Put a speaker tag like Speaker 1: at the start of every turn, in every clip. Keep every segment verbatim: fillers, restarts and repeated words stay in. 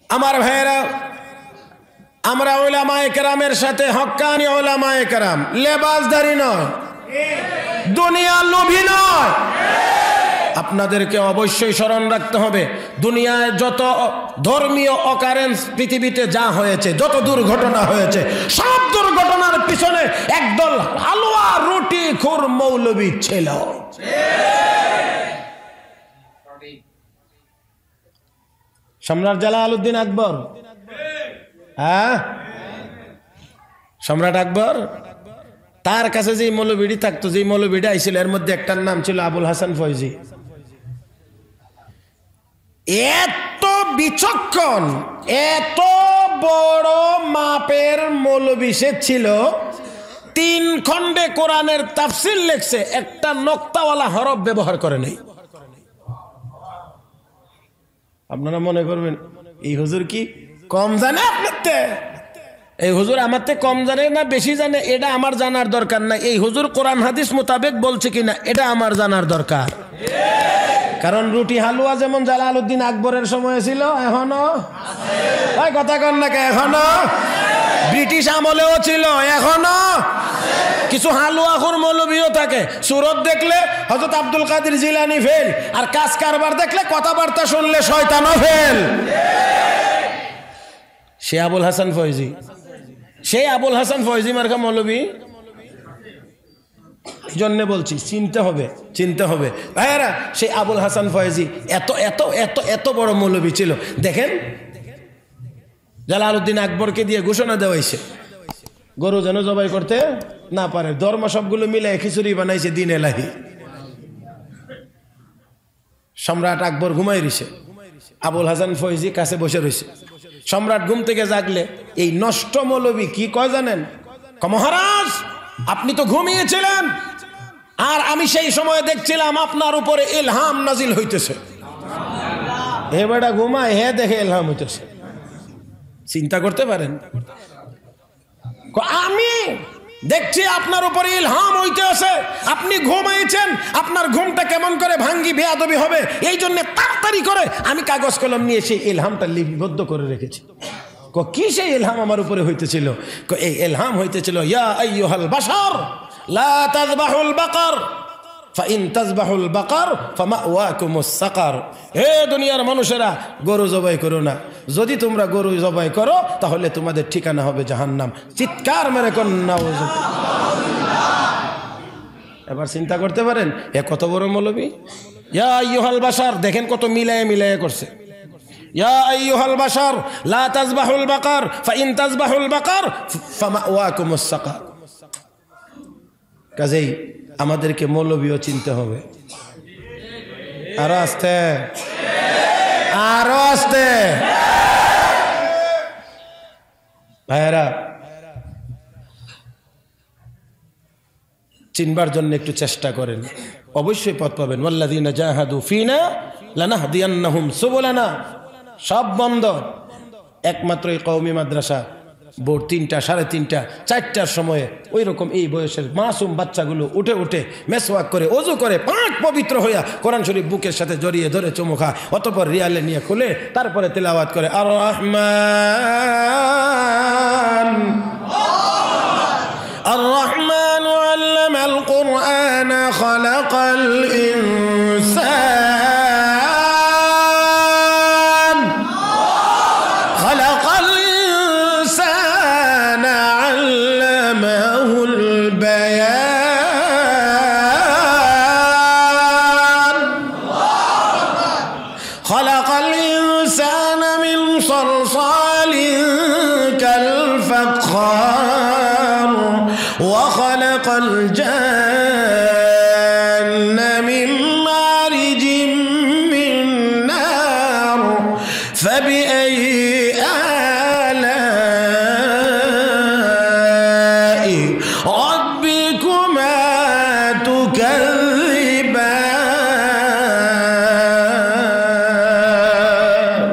Speaker 1: আমার ভাইয়েরা, আমরা উলামায়ে কেরামের সাথে হক্কানি উলামায়ে কেরাম, লেবাসদারি নয়, দুনিয়ার লোভী নয়। আপনাদেরকে অবশ্যই স্মরণ রাখতে হবে, দুনিয়ায় যত ধর্মীয় অকারেন্স পৃথিবীতে যা হয়েছে, যত দুর্ঘটনা হয়েছে, সব দুর্ঘটনার পিছনে একদল হালুয়া রুটি খুর মৌলবী ছিল। সম্রাট জালালউদ্দিন আকবর, হ্যাঁ সম্রাট আকবর, তার কাছে যে মৌলবীটি থাকতো, যে মৌলবীটা আইছিল, এর মধ্যে একটার নাম ছিল আবুল হাসান ফয়জি। এত বিচক্ষণ, এত বড় মাপের মৌলবী সে ছিল, তিন খণ্ডে কোরআনের তাফসীর লিখছে, একটা নক্তাওয়ালা হরফ ব্যবহার করে নাই। আপনারা মনে করবেন এই হুজুর কি কম জানে? আপনার এই হুজুর আমার থেকে কম জানে না বেশি জানে, এটা আমার জানার দরকার না। এই হুজুর কোরআন হাদিস মোতাবেক বলছে কিনা, এটা আমার জানার দরকার। কারণ রুটি হালুয়া যেমন জালালউদ্দিন আকবরের সময় ছিল, এখনো কথা কন না কে, এখনো ব্রিটিশ আমলেও ছিল, এখনো কিছু হালুয়াখোর মৌলবীও থাকে। সুরত দেখলে Hazrat Abdul Qadir Jilani fail, আর কাজ কারবার দেখলে কথাবার্তা শুনলে শয়তানও ফেল। সে আবুল হাসান ফয়জি, সেই আবুল হাসান ফয়জি মার্কা মৌলবী। জন্য বলছি চিনতে হবে, চিনতে হবে ভাইয়ারা। সেই আবুল হাসান ফয়জি এত এত এত এত বড় মৌলবী ছিল। দেখেন জালালউদ্দিন আকবরকে দিয়ে ঘোষণা দেওয়া হয়েছে, গরু যেন জবাই করতে না পারে, ধর্ম সবগুলো মিলে খিচুড়ি বানাইছে দিন এলাহি। সম্রাট আকবর ঘুমাই রয়েছে, আবুল হাসান ফয়জি কাছে বসে রয়েছে। সম্রাট ঘুম থেকে জাগলে এই নষ্ট মৌলবী কি কয় জানেন? মহারাজ আপনি তো ঘুমিয়েছিলেন, আর আমি সেই সময় দেখছিলাম আপনার উপরে ইলহাম নাজিল হইতেছে। হে বেটা ঘুমায়, হে দেখে ইলহাম হইতেছে। চিন্তা করতে পারেন, আমি দেখছি আপনার উপরে ইলহাম হইতে আছে, আপনি ঘুমাইছেন, আপনার ঘুমটা কেমন করে ভাঙ্গি বেয়াদবি হবে, এই জন্য তাড়াতাড়ি করে আমি কাগজ কলম নিয়ে সেই ইলহামটা লিপিবদ্ধ করে রেখেছি। কি সেই ইলহাম আমার উপরে হইতেছিল? এই ইলহাম হইতেছিল, ইয়া আইয়ুহাল বাশার লা তাযবাহুল বাকার ফাইন তাযবাহুল বাকার ফামাওয়াকুমুস সাকার। হে দুনিয়ার মানুষেরা, গরু জবাই করো না, যদি তোমরা গরু জবাই করো তাহলে তোমাদের ঠিকানা হবে জাহান্নাম। চিৎকার মেরে কোন নাউযুবিল্লাহ। এবার চিন্তা করতে পারেন এ কত বড় মৌলবী। ইয়া আইয়ুহাল বাশার, দেখেন কত মিলায়ে মিলায়ে করছে। ইয়া আইয়ুহাল বাশার লা তাযবাহুল বাকার ফাইন তাযবাহুল বাকার ফামাওয়াকুমুস সাকার। কাজেই আমাদেরকে মৌলবীও চিনতে হবে। আরো আস্তে, আরো আস্তে ভাইয়েরা, চিনবার জন্য একটু চেষ্টা করেন, অবশ্যই পথ পাবেন। ওয়াল্লাযীনা জাহাদু ফীনা লানাহদিয়ান্নাহুম সুবুলানা। সব বন্ধ, একমাত্র এই কওমি মাদ্রাসা ভোর তিনটা সাড়ে তিনটা চারটার সময়ে ওই রকম এই বয়সের মাসুম বাচ্চাগুলো উঠে উঠে মেসওয়াক করে অজু করে পাক পবিত্র হইয়া কোরআন শরীফ বুকের সাথে জড়িয়ে ধরে চুমু খায়, অতঃপর রিয়ালে নিয়ে খুলে তারপরে তেলাওয়াত করে আর রহমান আর রহমান আল্লামাল কুরআন খালাকাল ইনসান وخلق الجن من مارج من نار فبأي آلاء ربكما تكذبان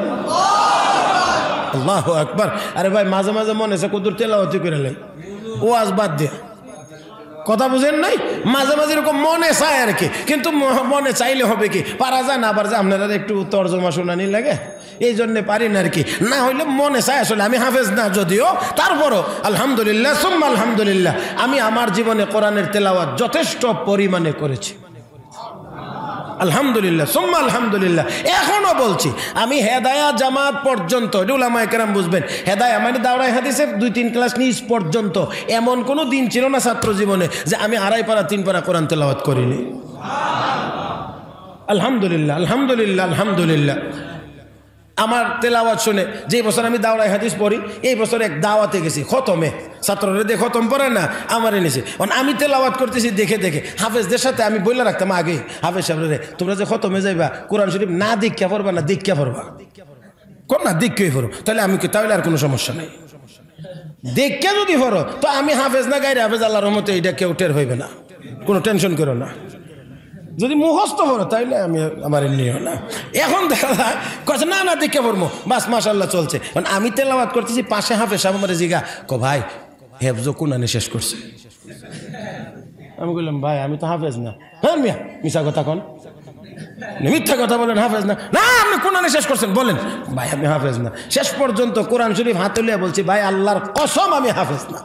Speaker 1: الله أكبر। अरे भाई মাঝে মাঝে মনে আছে কদুর তেলাওয়াতি করে লাই, ওয়াজ বাদ দিয়া, কথা বুঝেন নাই? মাঝে মাঝে এরকম মনে চায় আর কি, কিন্তু মনে চাইলে হবে কি পারা যায় না, আবার যে আপনারা একটু তর্জমা শোনানি লাগে এই জন্যে পারি না আর কি, না হইলে মনে চায়। আসলে আমি হাফেজ না যদিও, তারপরও আলহামদুলিল্লাহ সুম্মা আলহামদুলিল্লাহ আমি আমার জীবনে কোরআনের তেলাওয়াত যথেষ্ট পরিমাণে করেছি, আলহামদুলিল্লাহ সুম্মা আলহামদুলিল্লাহ। এখনো বলছি আমি হেদায়া জামাত পর্যন্ত, উলামায়ে কেরাম বুঝবেন, হেদায়া মানে দাওরায়ে হাদিসের দুই তিন ক্লাস নিজ পর্যন্ত এমন কোনো দিন ছিল না ছাত্র জীবনে যে আমি আড়াই পারা তিন পারা কোরআন তেলাওয়াত করিনি, আলহামদুলিল্লাহ আলহামদুলিল্লাহ আলহামদুলিল্লাহ। আমার তেলাওয়াত শুনে যে বছর আমি দাওরায়ে হাদিস পড়ি, এই বছর এক দাওয়াতে গেছি, খতমে ছাত্ররা দিয়ে খতম পড়ে না আমার এনেছে, আমি তেলাওয়াত করতেছি দেখে দেখে হাফেজদের সাথে আমি বলে রাখতাম আগে, হাফেজ সাহেব রে তোমরা যে খতমে যাইবা কোরআন শরীফ না দীক্ষা পড়বা না দীক্ষা পড়বা, কোন না দীক্ষাই পড়ো, তাহলে আমি কি তাহলে আর কোনো সমস্যা নেই, দীক্ষা যদি পড়ো তো আমি হাফেজ না গাইরে হাফেজ আল্লাহর রহমতে এটা কেউ টের হইবে না, কোনো টেনশন করো না। যদি মুখস্থ হলো তাইলে আমি আমার নিও না। এখন দেখা যায় কথা না না দেখে পড়বো বাস মাশাআল্লাহ চলছে, কারণ আমি তেলাওয়াত করতেছি পাশে হাফেজ সাহেব আমার জিগা কো ভাই হেফজ কোরআনে শেষ করছে, আমি বললাম ভাই আমি তো হাফেজ না, হ্যাঁ মিয়া মিশা কথা কোন মিথ্যা কথা বলেন, হাফেজ না, না আপনি কোরআনে শেষ করছেন বলেন ভাই আমি হাফেজ না, শেষ পর্যন্ত কোরআন শরীফ হাতে লিয়ে বলছি ভাই আল্লাহর কসম আমি হাফেজ না।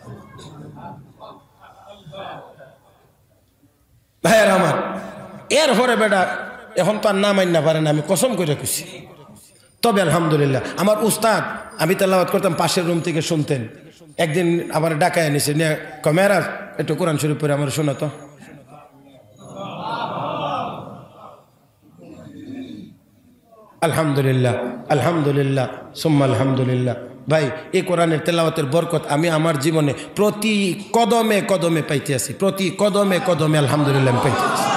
Speaker 1: ভাইয়ের আমার এরপরে বেটা এখন তো আর না মাইন না পারেন, আমি কসম করে খুশি। তবে আলহামদুলিল্লাহ আমার উস্তাদ, আমি তেলাওয়াত করতাম পাশের রুম থেকে শুনতেন, একদিন আমার ডাকায় এনেছে নিয়ে কমেরাজ একটু কোরআন শরীফ পড়ে আমার শোনাতো, আলহামদুলিল্লাহ আলহামদুলিল্লাহ সুম্মা আলহামদুলিল্লাহ। ভাই এই কোরআনের তেলাওয়াতের বরকত আমি আমার জীবনে প্রতি কদমে কদমে পাইতে আছি, প্রতি কদমে কদমে আলহামদুলিল্লাহ আমি পাইতে আছি।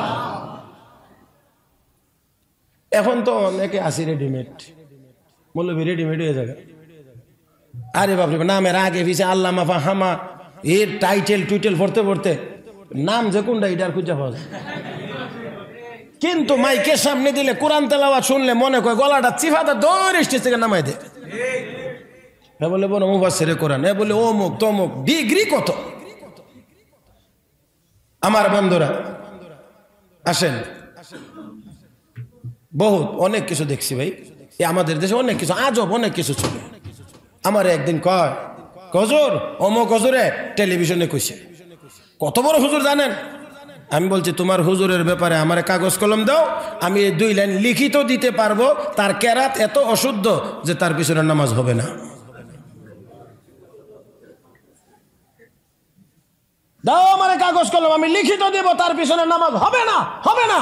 Speaker 1: এখন তো অনেকে আসি রেডিমেড, মৌলবি রেডিমেড হয়ে যাবে, আরে বাপরে নামের আগে পিছে আল্লাহ মাফা হামা এর টাইটেল টুইটেল পড়তে পড়তে নাম যে কোনটা এটা আর খুঁজে পাওয়া যায়, কিন্তু মাইকের সামনে দিলে কোরআন তেলাওয়াত শুনলে মনে করে গলাটা চিফাটা দৌড় স্টেজ থেকে নামাই দেয়, হ্যাঁ বলে বলো মুফাসসিরে কোরআন, হ্যাঁ বলে অমুক তমুক, ডিগ্রি কত। আমার বন্ধুরা আসেন, বহুত অনেক কিছু দেখছি ভাই, আমাদের দেশে অনেক কিছু আজব অনেক কিছু চলে। আমার একদিন কয় হুজুর অমুক হুজুরে টেলিভিশনে কইছে, কত বড় হুজুর জানেন? আমি বলছি তোমার হুজুরের ব্যাপারে আমার কাগজ কলম দাও, আমি এই দুই লাইন লিখিত দিতে পারবো তার কেরাত এত অশুদ্ধ যে তার পিছনে নামাজ হবে না। দাও আমার কাগজ কলম, আমি লিখিত দিব তার পিছনে নামাজ হবে না, হবে না।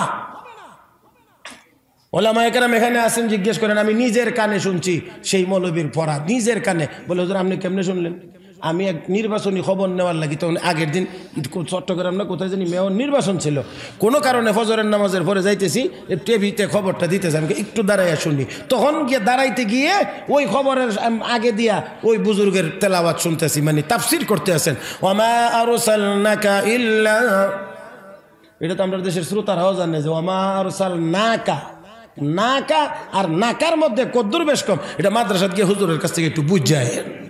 Speaker 1: ওলামায়ে কেরাম এখানে আসেন, জিজ্ঞেস করেন, আমি নিজের কানে শুনছি সেই মৌলবীর পড়া, নিজের কানে। বলে হুজুর আপনি কেমনে শুনলেন? আমি এক নির্বাচনী খবর নেওয়ার লাগি, তখন আগের দিন চট্টগ্রাম না কোথায় জানি মেয়র নির্বাচন ছিল, কোনো কারণে ফজরের নামাজের পরে যাইতেছি, টিভিতে খবরটা দিতেছে, আমি একটু দাঁড়াইয়া শুনি। তখন গিয়ে দাঁড়াইতে গিয়ে ওই খবরের আগে দিয়া ওই বুজুর্গের তেলাওয়াত শুনতেছি, মানে তাফসির করতে আছেন, ওমা আরসালনাকা ইল্লা, এটা তো আমাদের দেশের শ্রোতারাও জানে যে ওমা আরসালনাকা, নাকা আর নাকার মধ্যে কদ্দুর বেশ কম, এটা মাদ্রাসাত গিয়ে হুজুরের কাছ থেকে একটু বুঝ যায়।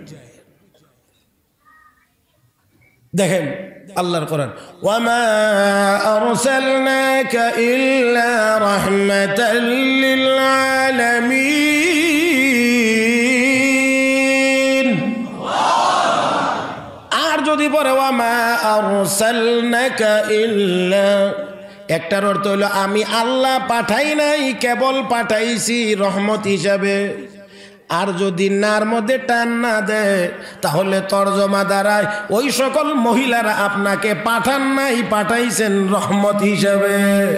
Speaker 1: দেখেন আল্লাহর কোরআন, ওয়ামা আরসালনাকা ইল্লা রাহমাতাল লিল আলামিন। আর যদি পরে ওয়ামা আরসালনাকা ইল্লা, একটার অর্থ হলো আমি আল্লাহ পাঠাই নাই, কেবল পাঠাইছি রহমত হিসাবে। আর যদি নার মধ্যে টান না দেয় তাহলে তর্জমা দাঁড়ায় ওই সকল মহিলারা আপনাকে পাঠান নাই, পাঠাইছেন রহমত হিসাবে।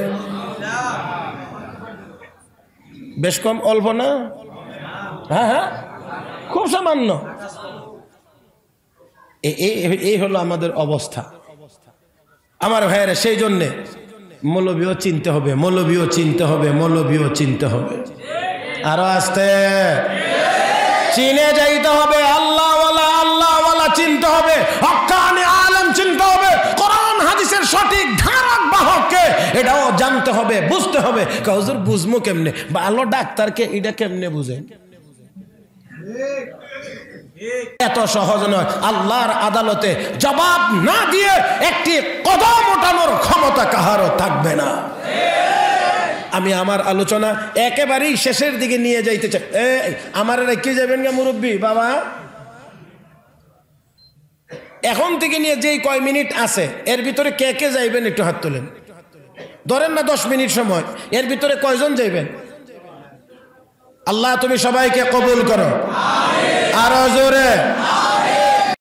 Speaker 1: বেশ কম, অল্প না? হ্যাঁ হ্যাঁ খুব সামান্য। এই হলো আমাদের অবস্থা আমার ভাইয়েরা। সেই জন্যে মৌলবীও চিনতে হবে, মৌলবীও চিনতে হবে, মৌলবীও চিনতে হবে। আরো আসতে চিনে যাইতে হবে, আল্লাহওয়ালা আল্লাহওয়ালা চিনতে হবে, হক্কানি আলেম চিনতে হবে, কোরআন হাদিসের সঠিক ধারক বাহককে এটাও জানতে হবে, বুঝতে হবে। হুজুর বুঝবো কেমনে? ভালো ডাক্তারকে এটা কেমনে বুঝেন? এত সহজ নয়। আল্লাহর আদালতে জবাব না দিয়ে একটি কদম ওঠানোর ক্ষমতা কাহারও থাকবে না। আমি আমার আলোচনা একেবারেই শেষের দিকে নিয়ে যাইতে চাই। আমার রেখে যাবেন গা মুরব্বী বাবা, এখন থেকে নিয়ে যেই কয় মিনিট আছে এর ভিতরে কে কে যাইবেন একটু হাত তোলেন। ধরেন না দশ মিনিট সময়, এর ভিতরে কয়জন যাইবেন? আল্লাহ তুমি সবাইকে কবুল করো, আরো জোরে।